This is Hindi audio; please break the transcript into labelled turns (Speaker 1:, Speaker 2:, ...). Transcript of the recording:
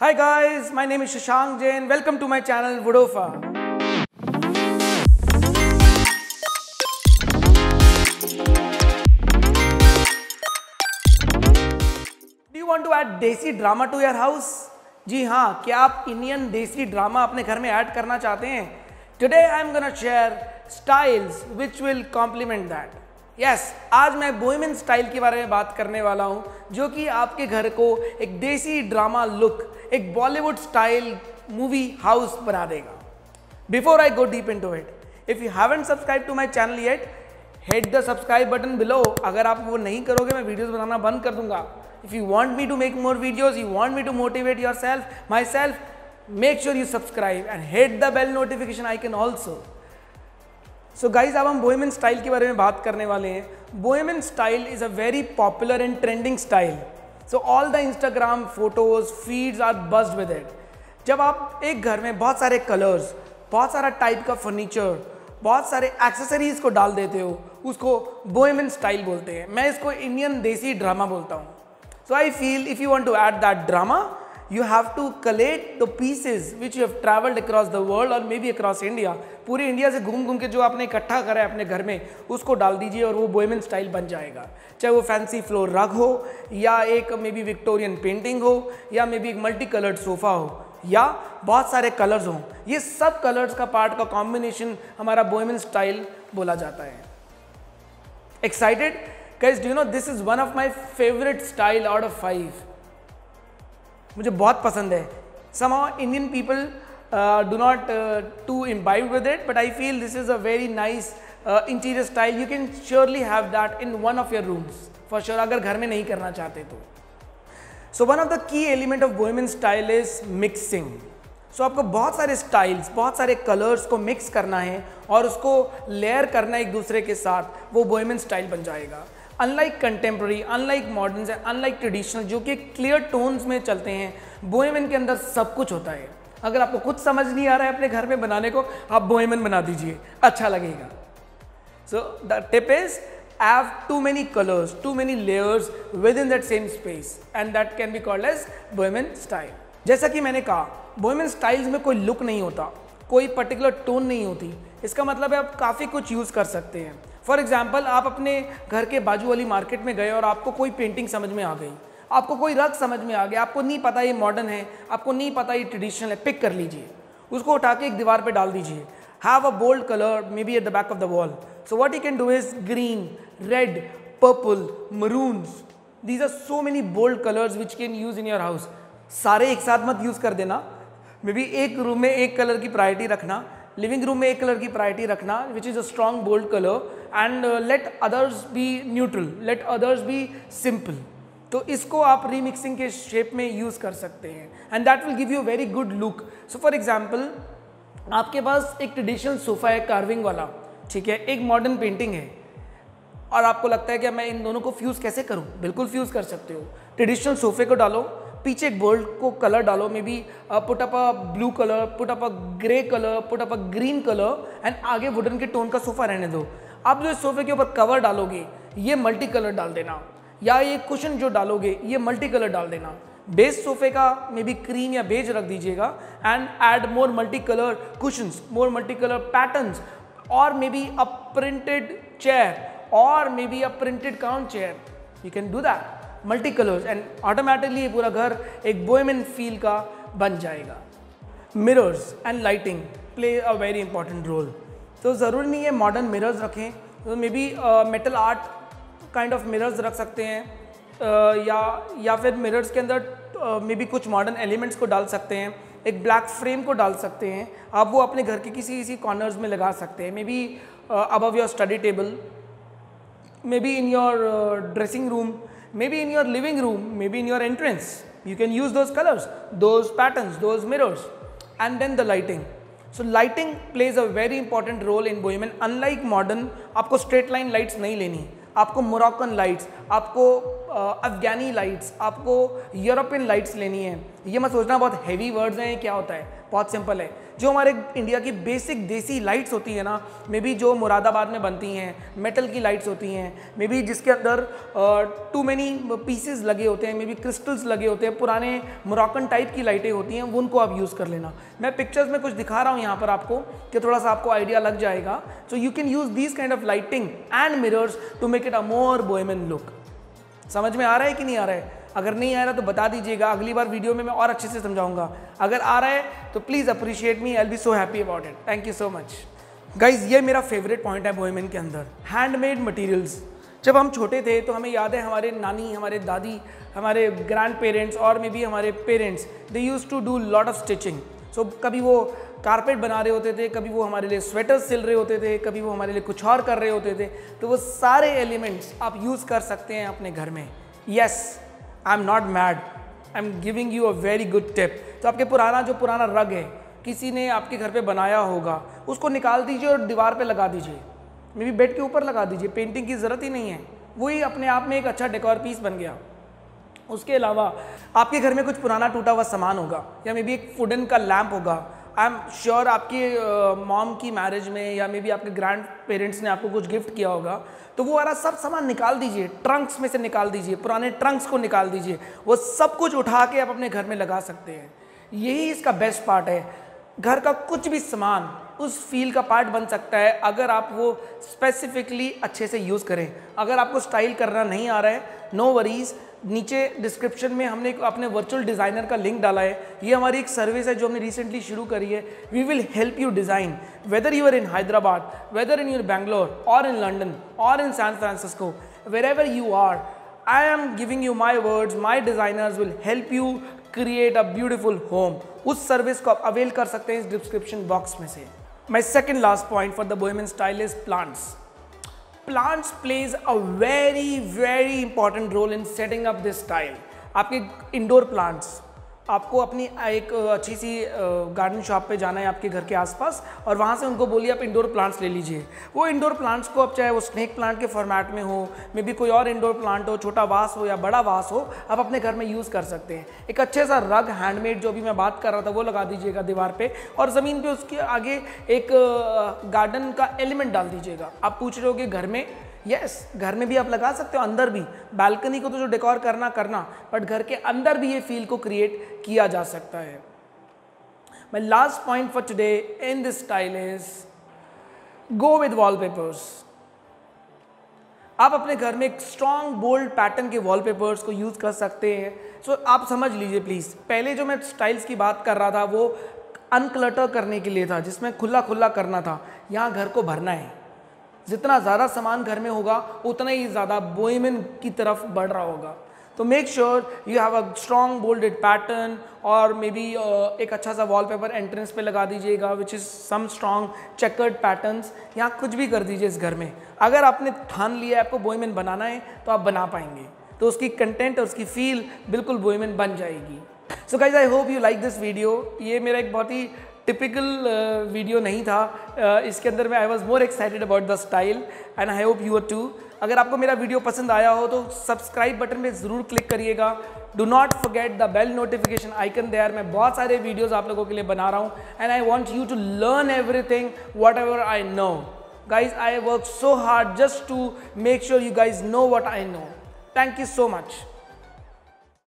Speaker 1: Hi guys, my name is Shashank Jain. Welcome to my channel Woodofa. Do you want to add desi drama to your house? जी हाँ, क्या आप इंडियन देसी ड्रामा अपने घर में ऐड करना चाहते हैं? Today I am gonna share styles which will complement that. Yes, आज मैं बोहेमियन स्टाइल के बारे में बात करने वाला हूँ जो कि आपके घर को एक देसी ड्रामा लुक, एक बॉलीवुड स्टाइल मूवी हाउस बना देगा. Before I go deep into it, if you haven't subscribed to my channel yet, hit the subscribe button below. अगर आप वो नहीं करोगे मैं वीडियोस बनाना बंद कर दूंगा. If you want me to make more videos, you want me to motivate myself, make sure you subscribe and hit the bell notification icon also. So guys, अब हम बोहेमियन स्टाइल के बारे में बात करने वाले हैं. Bohemian style is a very popular and trending style. So all the Instagram photos, feeds are buzzed with it. जब आप एक घर में बहुत सारे कलर्स, बहुत सारा टाइप का फर्नीचर, बहुत सारे एक्सेसरीज को डाल देते हो, उसको बोहेमियन स्टाइल बोलते हैं. मैं इसको इंडियन देसी ड्रामा बोलता हूँ. So I feel if you want to add that drama, you have to collate the pieces which you have traveled across the world or maybe across India. पूरी इंडिया से घूम घूम के जो आपने इकट्ठा करा है अपने घर में, उसको डाल दीजिए और वो बोहेमियन स्टाइल बन जाएगा. चाहे वो फैंसी फ्लोर रग हो, या एक मे बी विक्टोरियन पेंटिंग हो, या मे बी एक मल्टी कलर्ड सोफा हो, या बहुत सारे कलर्स हों. ये सब कलर्स का पार्ट का कॉम्बिनेशन हमारा बोहेमियन स्टाइल बोला जाता है. Excited? Guys, do you know this is one of my favorite style out of 5. मुझे बहुत पसंद है. Somehow Indian people do not too imbibe with it, but I feel this is a very nice interior style. You can surely have that in one of your rooms for sure. अगर घर में नहीं करना चाहते तो. So one of the key element of bohemian style is mixing. So आपको बहुत सारे स्टाइल्स, बहुत सारे कलर्स को मिक्स करना है और उसको लेयर करना एक दूसरे के साथ, वो बोहेमियन स्टाइल बन जाएगा. Unlike contemporary, unlike modern and unlike traditional जो कि क्लियर टोन्स में चलते हैं, बोहेमियन के अंदर सब कुछ होता है. अगर आपको कुछ समझ नहीं आ रहा है अपने घर में बनाने को, आप बोहेमियन बना दीजिए, अच्छा लगेगा. So the tip is have too many colours, too many layers within that same space and that can be called as bohemian style. जैसा कि मैंने कहा, बोहेमियन स्टाइल्स में कोई लुक नहीं होता, कोई पर्टिकुलर टोन नहीं होती. इसका मतलब है आप काफ़ी कुछ यूज़ कर सकते हैं. फॉर एग्जाम्पल, आप अपने घर के बाजू वाली मार्केट में गए और आपको कोई पेंटिंग समझ में आ गई, आपको कोई रग समझ में आ गया, आपको नहीं पता ये मॉडर्न है, आपको नहीं पता ये ट्रेडिशनल है, पिक कर लीजिए, उसको उठा के एक दीवार पे डाल दीजिए. Have a bold colour maybe at the back of the wall. So what you can do is green, red, purple, maroons. These are so many bold colours which can use in your house. सारे एक साथ मत यूज़ कर देना. मे बी एक रूम में एक कलर की प्रायोरिटी रखना, लिविंग रूम में एक कलर की प्रायोरिटी रखना which is a strong bold colour, and let others be neutral, let others be simple. तो इसको आप रीमिक्सिंग के शेप में यूज़ कर सकते हैं and that will give you very good look. So for example, आपके पास एक ट्रेडिशनल सोफ़ा है कार्विंग वाला, ठीक है, एक मॉडर्न पेंटिंग है, और आपको लगता है कि मैं इन दोनों को फ्यूज़ कैसे करूँ. बिल्कुल फ्यूज़ कर सकते हो. ट्रेडिशनल सोफ़े को डालो, पीछे एक बोल्ड को कलर डालो, maybe put up a blue colour, put up a grey colour, put up a green colour, and आगे वुडन के टोन का सोफा रहने दो. आप जो इस सोफे के ऊपर कवर डालोगे ये मल्टी कलर डाल देना, या ये कुशन जो डालोगे ये मल्टी कलर डाल देना. बेस सोफे का मे बी क्रीम या बेज रख दीजिएगा and add more multi colour cushions, more multi colour patterns, और maybe a printed chair, और maybe a printed count chair. You can do that, multi colours, and automatically ये पूरा घर एक बोहेमियन फील का बन जाएगा. Mirrors and lighting play a very important role. तो ज़रूरी नहीं है मॉडर्न मिरर्स रखें, तो maybe metal art kind of mirrors रख सकते हैं, या फिर मिरर्स के अंदर मे बी कुछ मॉडर्न एलिमेंट्स को डाल सकते हैं. एक ब्लैक फ्रेम को डाल सकते हैं आप, वो अपने घर के किसी कॉर्नर्स में लगा सकते हैं. Maybe above your study table, maybe in your dressing room, maybe in your living room, maybe in your entrance. You can use those colors, those patterns, those mirrors. And then the lighting. So lighting plays a very important role in bohemian. Unlike modern, आपको straight line lights नहीं लेनी, आपको Moroccan lights, आपको अफगानी लाइट्स, आपको यूरोपियन लाइट्स लेनी है, ये मत सोचना बहुत हैवी वर्ड्स हैं, क्या होता है, बहुत सिंपल है। जो हमारे इंडिया की बेसिक देसी लाइट्स होती है ना, मे बी जो मुरादाबाद में बनती हैं, मेटल की लाइट्स होती हैं, मे बी जिसके अंदर टू मैनी पीसेस लगे होते हैं, मे बी क्रिस्टल्स लगे होते हैं, पुराने मोरक्कन टाइप की लाइटें होती हैं, वो उनको आप यूज़ कर लेना। मैं पिक्चर्स में कुछ दिखा रहा हूँ यहाँ पर आपको कि थोड़ा सा आपको आइडिया लग जाएगा। So you can use this kind of lighting and mirrors to make it a more bohemian look. समझ में आ रहा है कि नहीं आ रहा है? अगर नहीं आ रहा तो बता दीजिएगा, अगली बार वीडियो में मैं और अच्छे से समझाऊंगा। अगर आ रहा है तो please appreciate me, I will be so happy about it. Thank you so much guys. ये मेरा फेवरेट पॉइंट है बोहेमियन के अंदर, हैंडमेड मटेरियल्स। जब हम छोटे थे तो हमें याद है हमारे नानी, हमारे दादी, हमारे ग्रैंड पेरेंट्स और मे बी हमारे parents, they use to do lot of stitching. So कभी वो कारपेट बना रहे होते थे, कभी वो हमारे लिए स्वेटर्स सिल रहे होते थे, कभी वो हमारे लिए कुछ और कर रहे होते थे। तो वो सारे एलिमेंट्स आप यूज़ कर सकते हैं अपने घर में। Yes, I am not mad, I am giving you a very good tip. तो आपके जो पुराना रग है, किसी ने आपके घर पे बनाया होगा, उसको निकाल दीजिए और दीवार पे लगा दीजिए, मे बी बेड के ऊपर लगा दीजिए, पेंटिंग की ज़रूरत ही नहीं है, वही अपने आप में एक अच्छा डेकोर पीस बन गया। उसके अलावा आपके घर में कुछ पुराना टूटा हुआ सामान होगा, या मे बी एक वुडन का लैम्प होगा। आई एम श्योर आपकी मॉम की मैरिज में या मे बी आपके ग्रैंड पेरेंट्स ने आपको कुछ गिफ्ट किया होगा, तो वो वाला सब सामान निकाल दीजिए, ट्रंक्स में से निकाल दीजिए, पुराने ट्रंक्स को निकाल दीजिए, वो सब कुछ उठा के आप अपने घर में लगा सकते हैं। यही इसका बेस्ट पार्ट है। घर का कुछ भी सामान उस फील का पार्ट बन सकता है अगर आप वो स्पेसिफिकली अच्छे से यूज़ करें। अगर आपको स्टाइल करना नहीं आ रहा है, नो वरीज़, नीचे डिस्क्रिप्शन में हमने अपने वर्चुअल डिज़ाइनर का लिंक डाला है। ये हमारी एक सर्विस है जो हमने रिसेंटली शुरू करी है। We will help you design, whether you are in Hyderabad, whether in your Bangalore और इन लंडन और in San Francisco, wherever you are, I am giving you my words, my designers will help you create a beautiful home. उस सर्विस को आप अवेल कर सकते हैं इस डिस्क्रिप्शन बॉक्स में से। My second last point for the bohemian style is plants. Plants plays a very important role in setting up this style. आपके इंडोर प्लांट्स, आपको अपनी एक अच्छी सी गार्डन शॉप पे जाना है आपके घर के आसपास, और वहाँ से उनको बोलिए आप इंडोर प्लांट्स ले लीजिए। वो इंडोर प्लांट्स को आप चाहे वो स्नेक प्लांट के फॉर्मेट में हो, मे बी कोई और इंडोर प्लांट हो, छोटा वास हो या बड़ा वास हो, आप अपने घर में यूज़ कर सकते हैं। एक अच्छे सा रग हैंडमेड जो भी मैं बात कर रहा था वो लगा दीजिएगा दीवार पे, और ज़मीन पे उसके आगे एक गार्डन का एलिमेंट डाल दीजिएगा। आप पूछ रहे हो कि घर में, यस, घर में भी आप लगा सकते हो, अंदर भी। बालकनी को तो जो डेकोर करना, बट घर के अंदर भी ये फील को क्रिएट किया जा सकता है। My last point for today in this style is go with wallpapers. आप अपने घर में एक स्ट्रॉन्ग बोल्ड पैटर्न के वॉलपेपर्स को यूज कर सकते हैं। सो आप समझ लीजिए प्लीज, पहले जो मैं स्टाइल्स की बात कर रहा था वो अनक्लटर करने के लिए था, जिसमें खुला खुला करना था। यहाँ घर को भरना है। जितना ज़्यादा सामान घर में होगा उतना ही ज़्यादा बोहेमियन की तरफ बढ़ रहा होगा। तो make sure you have a strong bolded pattern, और मे बी एक अच्छा सा वॉलपेपर एंट्रेंस पे लगा दीजिएगा which is some strong chequered patterns. यहाँ कुछ भी कर दीजिए इस घर में। अगर आपने ठान लिया है आपको बोहेमियन बनाना है तो आप बना पाएंगे, तो उसकी कंटेंट और उसकी फील बिल्कुल बोहेमियन बन जाएगी। So guys, I hope you like this video. ये मेरा एक बहुत ही टिपिकल वीडियो नहीं था। इसके अंदर मैं I was more excited about the style and I hope you are too. अगर आपको मेरा वीडियो पसंद आया हो तो सब्सक्राइब बटन पे ज़रूर क्लिक करिएगा। Do not forget the bell notification icon there. मैं बहुत सारे वीडियोस आप लोगों के लिए बना रहा हूँ, and I want you to learn everything whatever I know. Guys, I work so hard just to make sure you guys know what I know. Thank you so much.